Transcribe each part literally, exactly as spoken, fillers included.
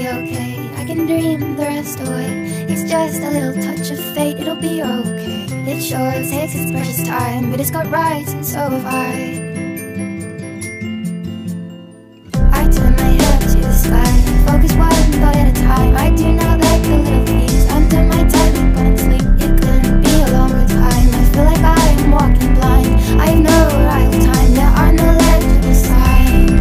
okay. I can dream the rest away. It's just a little touch of fate, it'll be okay. It sure takes its precious time, but it's got rights and so have I. I turn my head to the sky, focus one thought at a time. I do not like the little things under my tight loop on sleep. It couldn't be a longer time. I feel like I am walking blind. I have no arrival time, there are no legible signs.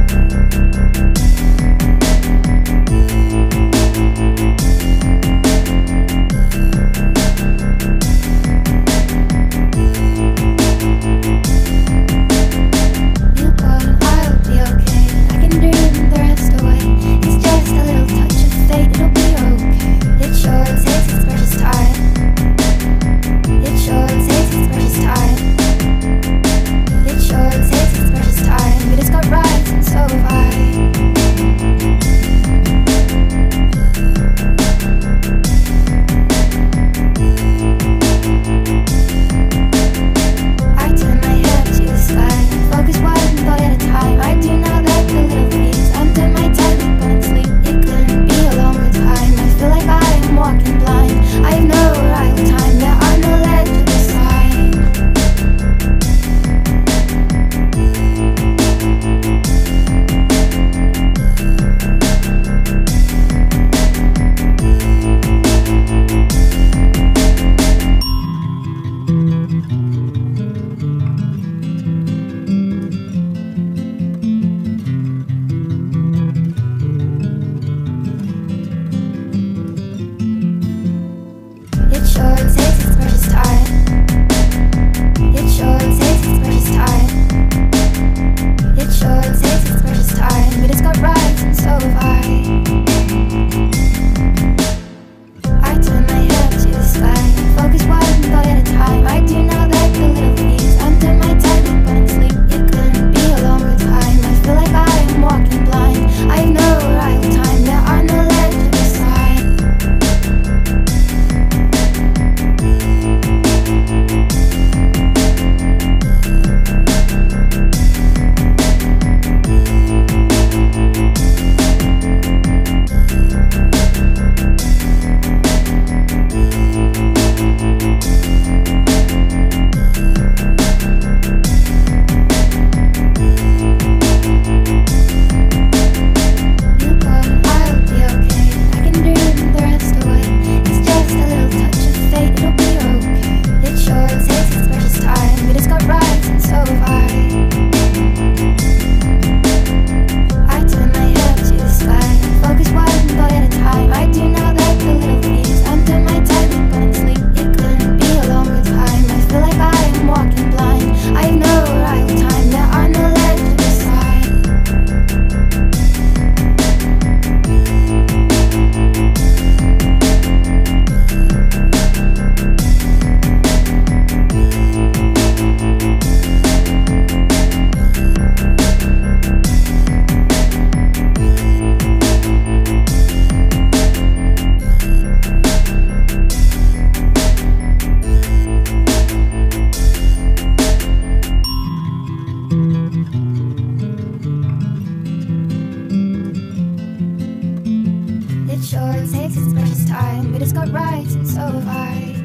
It sure takes its precious time, but it's got rights and so have I.